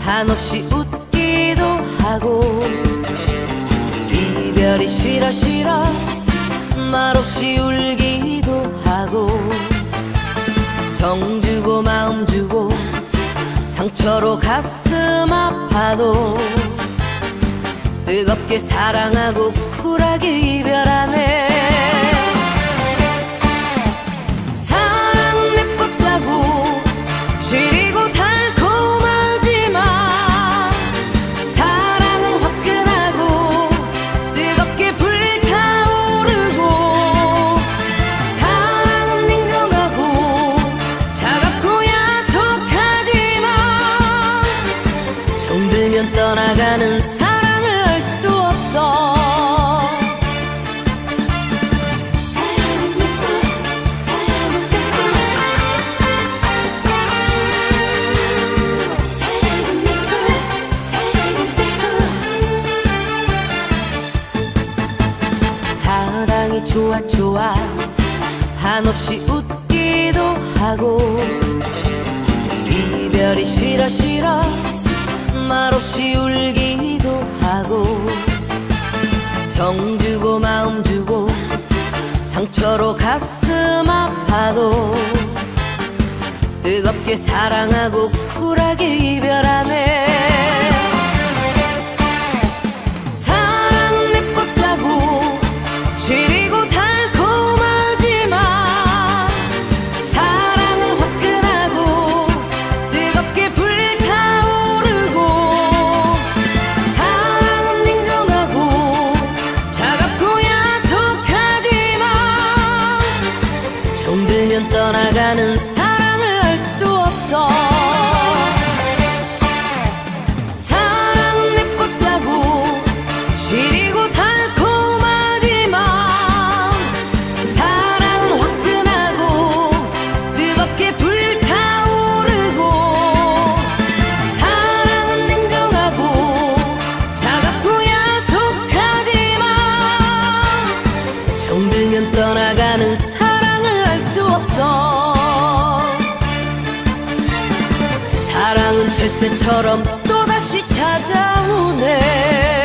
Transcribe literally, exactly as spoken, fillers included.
한없이 웃기도 하고 이별이 싫어 싫어 말없이 울기도 하고 정 주고 마음 주고 상처로 가슴 아파도 뜨겁게 사랑하고 쿨하게 이별하네. 사랑은 맵고 시리고 달콤하지만 사랑은 화끈하고 뜨겁게 불타오르고 사랑은 냉정하고 차갑고 야속하지만 정들면 떠나가는 사랑을 알 수 없어. 사랑이 좋아 좋아 한없이 웃기도 하고 이별이 싫어 싫어 말없이 울기도 하고 정 주고 마음 주고 상처로 가슴 아파도 뜨겁게 사랑하고 쿨하게 이별하네. 사랑은 맵고 짜고 시리고 달콤하지만 사랑은 화끈하고 뜨겁게 불타오르고 사랑은 냉정하고 차갑고 야속하지만 정들면 떠나가는 사랑을 알 수 없어. 사랑은 맵고 짜고 시리고 달콤하지만 사랑은 화끈하고 뜨겁게 불타오르고 사랑은 냉정하고 차갑고 야속하지만 정들면 떠나가는 사랑을 알 수 없어. 사랑은 철새처럼 또다시 찾아오네.